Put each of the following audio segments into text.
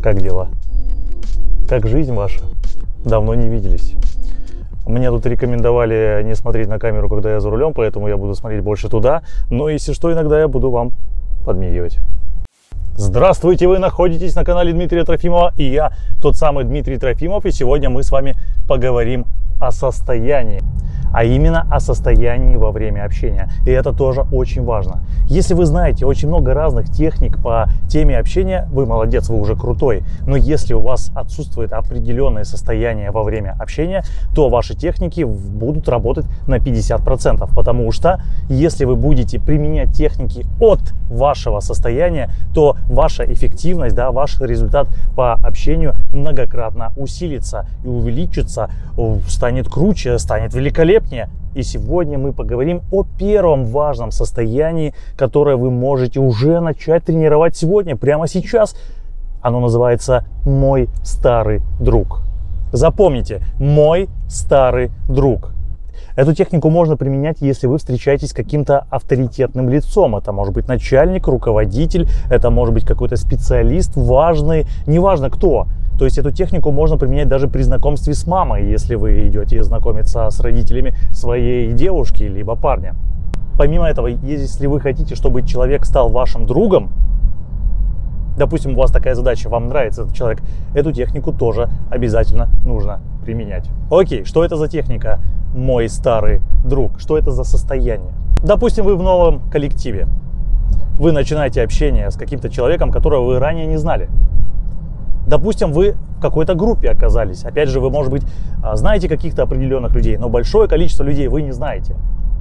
Как дела? Как жизнь ваша? Давно не виделись. Мне тут рекомендовали не смотреть на камеру, когда я за рулем, поэтому я буду смотреть больше туда. Но если что, иногда я буду вам подмигивать. Здравствуйте, вы находитесь на канале Дмитрия Трофимова, и я тот самый Дмитрий Трофимов, и сегодня мы с вами поговорим о состоянии, а именно о состоянии во время общения. И это тоже очень важно. Если вы знаете очень много разных техник по теме общения, вы молодец, вы уже крутой. Но если у вас отсутствует определенное состояние во время общения, то ваши техники будут работать на 50%. Потому что если вы будете применять техники от вашего состояния, то ваша эффективность, ваш результат по общению многократно усилится и увеличится, станет круче, станет великолепнее. И сегодня мы поговорим о первом важном состоянии, которое вы можете уже начать тренировать сегодня, прямо сейчас. Оно называется «Мой старый друг». Запомните, «Мой старый друг». Эту технику можно применять, если вы встречаетесь с каким-то авторитетным лицом. Это может быть начальник, руководитель, это может быть какой-то специалист важный, неважно кто. То есть эту технику можно применять даже при знакомстве с мамой, если вы идете знакомиться с родителями своей девушки либо парня. Помимо этого, если вы хотите, чтобы человек стал вашим другом, допустим, у вас такая задача, вам нравится этот человек, эту технику тоже обязательно нужно применять. Окей, что это за техника «Мой старый друг»? Что это за состояние? Допустим, вы в новом коллективе. Вы начинаете общение с каким-то человеком, которого вы ранее не знали. Допустим, вы в какой-то группе оказались. Опять же, вы, может быть, знаете каких-то определенных людей, но большое количество людей вы не знаете.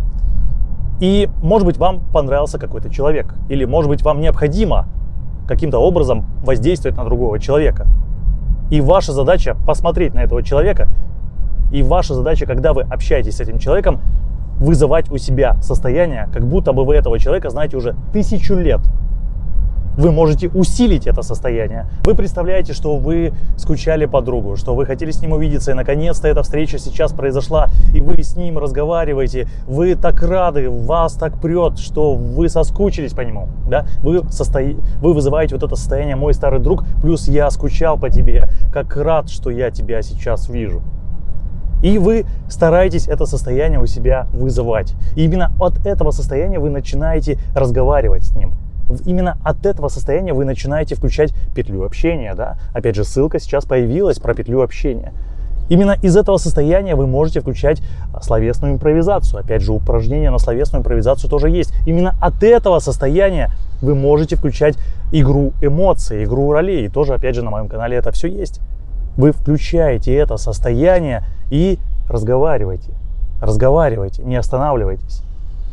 И, может быть, вам понравился какой-то человек. Или, может быть, вам необходимо каким-то образом воздействовать на другого человека. И ваша задача посмотреть на этого человека. И ваша задача, когда вы общаетесь с этим человеком, вызывать у себя состояние, как будто бы вы этого человека знаете уже 1000 лет. Вы можете усилить это состояние. Вы представляете, что вы скучали по другу, что вы хотели с ним увидеться, и наконец-то эта встреча сейчас произошла, и вы с ним разговариваете, вы так рады, вас так прет, что вы соскучились по нему. Да? Вы вызываете вот это состояние «Мой старый друг», плюс «Я скучал по тебе, как рад, что я тебя сейчас вижу». И вы стараетесь это состояние у себя вызывать. И именно от этого состояния вы начинаете разговаривать с ним. Именно от этого состояния вы начинаете включать петлю общения. Да? Опять же, ссылка сейчас появилась про петлю общения. Именно из этого состояния вы можете включать словесную импровизацию. Опять же, упражнения на словесную импровизацию тоже есть. Именно от этого состояния вы можете включать игру эмоций, игру ролей. И тоже, опять же, на моем канале это все есть. Вы включаете это состояние и разговариваете. Разговаривайте, не останавливайтесь.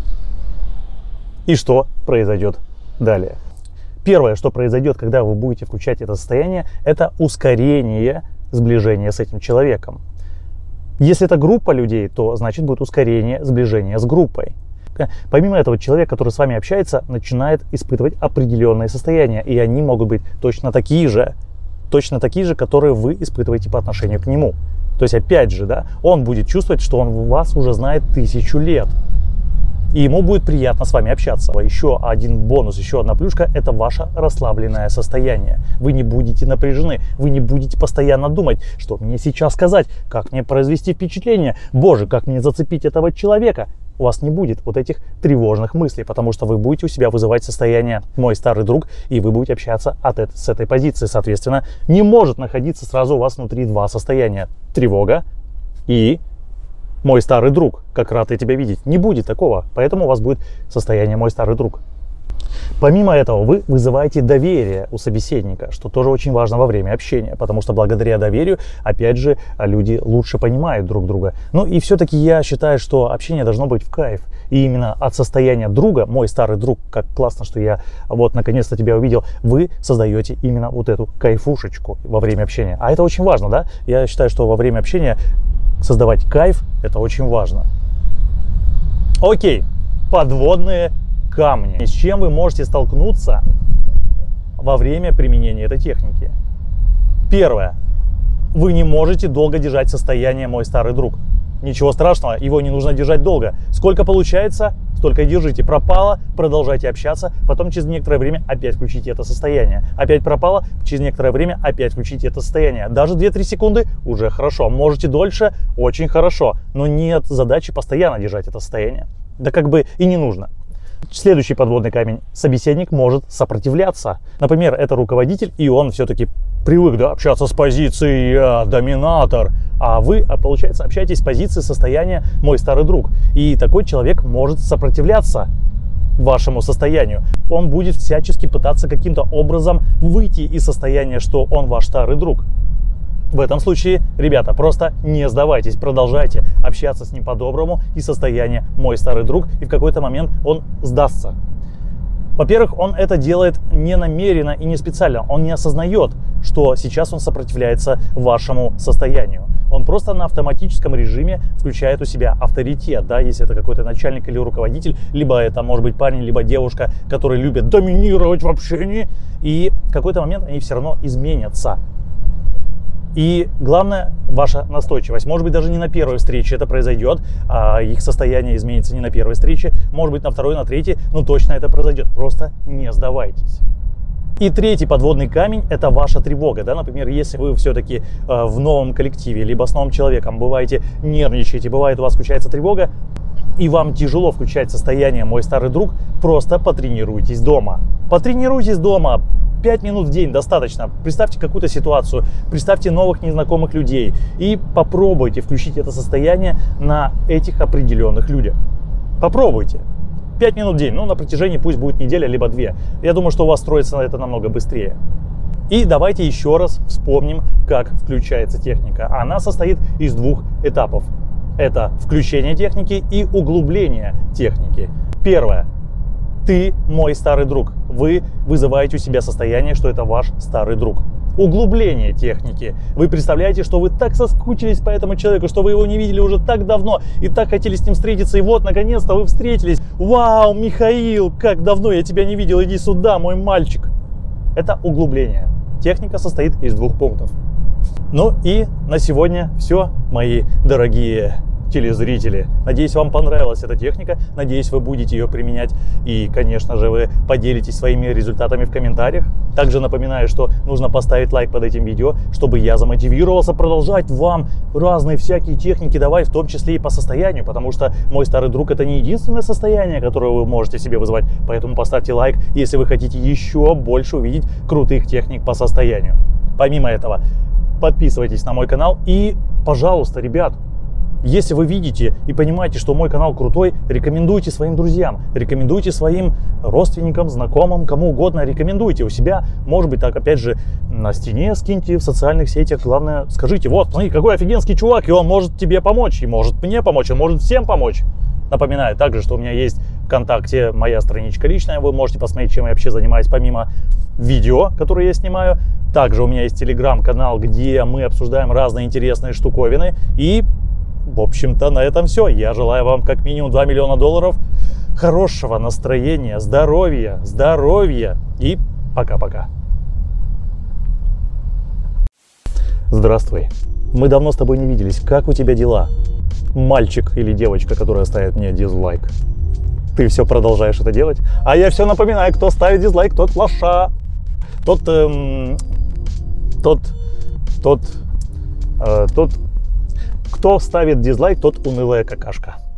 И что произойдет далее? Первое, что произойдет, когда вы будете включать это состояние, это ускорение сближения с этим человеком. Если это группа людей, то значит будет ускорение сближения с группой. Помимо этого, человек, который с вами общается, начинает испытывать определенные состояния, и они могут быть точно такие же, которые вы испытываете по отношению к нему. То есть, опять же, он будет чувствовать, что он вас уже знает 1000 лет. И ему будет приятно с вами общаться. Еще один бонус, еще одна плюшка – это ваше расслабленное состояние. Вы не будете напряжены, вы не будете постоянно думать, что мне сейчас сказать, как мне произвести впечатление, боже, как мне зацепить этого человека. У вас не будет вот этих тревожных мыслей, потому что вы будете у себя вызывать состояние «Мой старый друг», и вы будете общаться с этой позиции. Соответственно, не может находиться сразу у вас внутри два состояния – тревога и «Мой старый друг, как рад я тебя видеть». Не будет такого, поэтому у вас будет состояние «Мой старый друг». Помимо этого, вы вызываете доверие у собеседника, что тоже очень важно во время общения, потому что благодаря доверию, опять же, люди лучше понимают друг друга. Ну и все-таки я считаю, что общение должно быть в кайф. И именно от состояния друга, «Мой старый друг», как классно, что я вот наконец-то тебя увидел, вы создаете именно вот эту кайфушечку во время общения. А это очень важно, да? Я считаю, что во время общения создавать кайф – это очень важно. Окей, подводные камни. С чем вы можете столкнуться во время применения этой техники? Первое. Вы не можете долго держать состояние «Мой старый друг». Ничего страшного, его не нужно держать долго. Сколько получается, столько и держите. Пропало, продолжайте общаться, потом через некоторое время опять включите это состояние. Опять пропало, через некоторое время опять включите это состояние. Даже 2-3 секунды уже хорошо. Можете дольше, очень хорошо. Но нет задачи постоянно держать это состояние. Да как бы и не нужно. Следующий подводный камень. Собеседник может сопротивляться. Например, это руководитель, и он все-таки привык общаться с позиции «я доминатор», а вы, получается, общаетесь с позиции состояния «мой старый друг». И такой человек может сопротивляться вашему состоянию. Он будет всячески пытаться каким-то образом выйти из состояния, что он ваш старый друг. В этом случае, ребята, просто не сдавайтесь, продолжайте общаться с ним по-доброму и состояние «мой старый друг», и в какой-то момент он сдастся. Во-первых, он это делает не намеренно и не специально, он не осознает, что сейчас он сопротивляется вашему состоянию. Он просто на автоматическом режиме включает у себя авторитет, да, если это какой-то начальник или руководитель, либо это может быть парень, либо девушка, которые любят доминировать в общении, и в какой-то момент они все равно изменятся. И главное, ваша настойчивость. Может быть, даже не на первой встрече это произойдет, а их состояние изменится не на первой встрече, может быть, на второй, на третьей, но точно это произойдет. Просто не сдавайтесь. И третий подводный камень – это ваша тревога. Да? Например, если вы все-таки в новом коллективе, либо с новым человеком бываете, нервничаете, бывает у вас включается тревога, и вам тяжело включать состояние «мой старый друг», просто потренируйтесь дома. Потренируйтесь дома. 5 минут в день достаточно. Представьте какую-то ситуацию, представьте новых незнакомых людей и попробуйте включить это состояние на этих определенных людях. Попробуйте. 5 минут в день, ну на протяжении пусть будет неделя, либо 2. Я думаю, что у вас строится это намного быстрее. И давайте еще раз вспомним, как включается техника. Она состоит из 2 этапов. Это включение техники и углубление техники. Первое. Ты мой старый друг. Вы вызываете у себя состояние, что это ваш старый друг. Углубление техники. Вы представляете, что вы так соскучились по этому человеку, что вы его не видели уже так давно и так хотели с ним встретиться, и вот, наконец-то вы встретились. Вау, Михаил, как давно я тебя не видел, иди сюда, мой мальчик. Это углубление. Техника состоит из 2 пунктов. Ну и на сегодня все, мои дорогие телезрители. Надеюсь, вам понравилась эта техника, надеюсь, вы будете ее применять и, конечно же, вы поделитесь своими результатами в комментариях. Также напоминаю, что нужно поставить лайк под этим видео, чтобы я замотивировался продолжать вам разные всякие техники давать, в том числе и по состоянию, потому что мой старый друг — это не единственное состояние, которое вы можете себе вызывать, поэтому поставьте лайк, если вы хотите еще больше увидеть крутых техник по состоянию. Помимо этого, подписывайтесь на мой канал и, пожалуйста, ребят, если вы видите и понимаете, что мой канал крутой, рекомендуйте своим друзьям, рекомендуйте своим родственникам, знакомым, кому угодно, рекомендуйте у себя. Может быть, так, опять же, на стене скиньте в социальных сетях. Главное, скажите: вот, смотри, какой офигенский чувак, и он может тебе помочь, и может мне помочь, он может всем помочь. Напоминаю также, что у меня есть ВКонтакте моя страничка личная, вы можете посмотреть, чем я вообще занимаюсь, помимо видео, которые я снимаю. Также у меня есть телеграм-канал, где мы обсуждаем разные интересные штуковины. И в общем-то, на этом все. Я желаю вам как минимум $2 миллиона, хорошего настроения, здоровья и пока-пока. Здравствуй. Мы давно с тобой не виделись. Как у тебя дела? Мальчик или девочка, которая ставит мне дизлайк. Ты все продолжаешь это делать? А я все напоминаю, кто ставит дизлайк, тот лоша. Кто ставит дизлайк, тот унылая какашка.